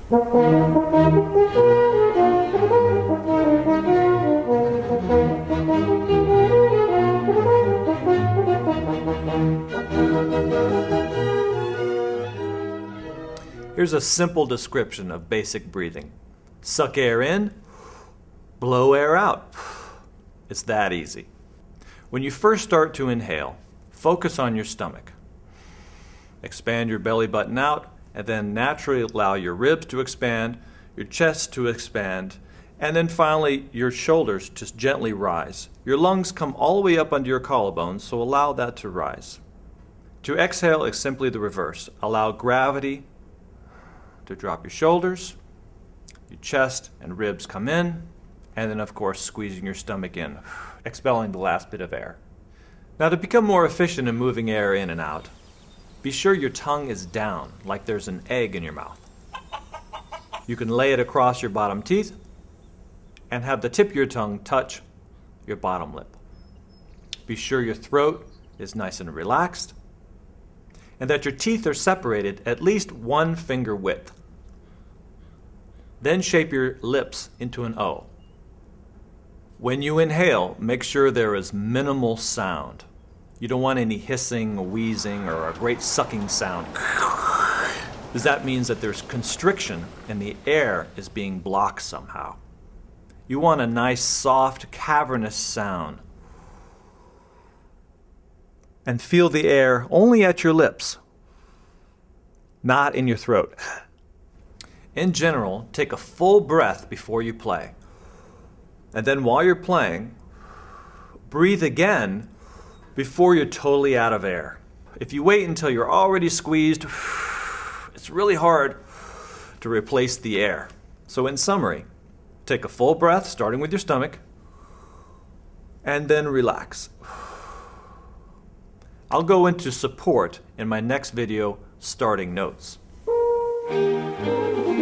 Here's a simple description of basic breathing. Suck air in, blow air out. It's that easy. When you first start to inhale, focus on your stomach. Expand your belly button out, and then naturally allow your ribs to expand, your chest to expand, and then finally your shoulders just gently rise. Your lungs come all the way up under your collarbones, so allow that to rise. To exhale is simply the reverse. Allow gravity to drop your shoulders, your chest and ribs come in, and then of course squeezing your stomach in, expelling the last bit of air. Now to become more efficient in moving air in and out, be sure your tongue is down, like there's an egg in your mouth. You can lay it across your bottom teeth and have the tip of your tongue touch your bottom lip. Be sure your throat is nice and relaxed, and that your teeth are separated at least 1 finger width. Then shape your lips into an O. When you inhale, make sure there is minimal sound. You don't want any hissing, wheezing, or a great sucking sound, because that means that there's constriction and the air is being blocked somehow. You want a nice, soft, cavernous sound. And feel the air only at your lips, not in your throat. In general, take a full breath before you play. And then while you're playing, breathe again before you're totally out of air. If you wait until you're already squeezed, it's really hard to replace the air. So in summary, take a full breath, starting with your stomach, and then relax. I'll go into support in my next video, starting notes.